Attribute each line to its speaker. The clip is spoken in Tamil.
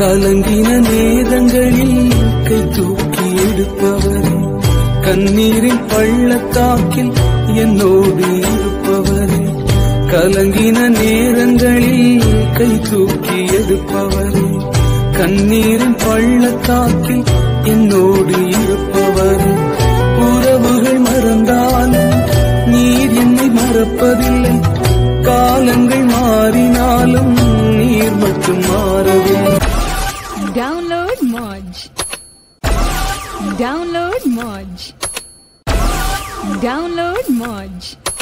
Speaker 1: கலங்கின நேரங்களில் கை தூக்கி எடுப்பவரே, கண்ணீரின் பள்ளத்தாக்கில் என்னோடு இருப்பவரே, கலங்கின நேரங்களில் கை தூக்கி எடுப்பவரே, கண்ணீரின் பள்ளத்தாக்கில் என்னோடு இருப்பவரே, உறவுகள் மறந்தாலும் நீர் என்னை மறப்பதில்லை, காலங்கள் மாறினாலும் நீர் மட்டும் மாறவில்லை.
Speaker 2: Download Moj. Download Moj. Download Moj.